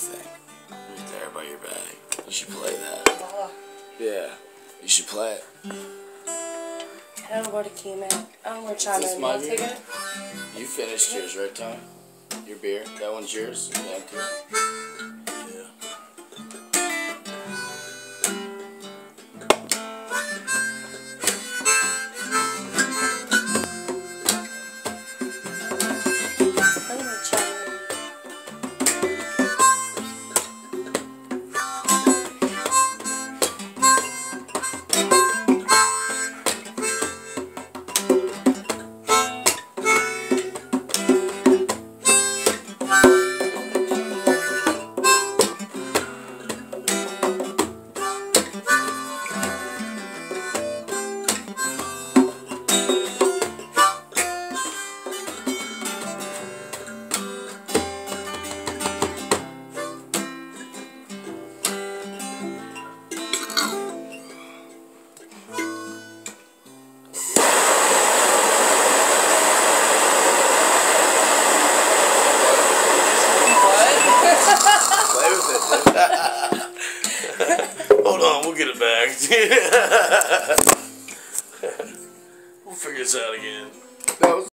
thing. Right there by your bag. You should play that. Yeah. You should play it. I don't know what it came in. I'm gonna try Is this my my milk beer? again. You finished yours, right, Tom? Your beer? That one's yours? Yeah, empty. I'm gonna try it. Hold on, we'll get it back. We'll figure this out again.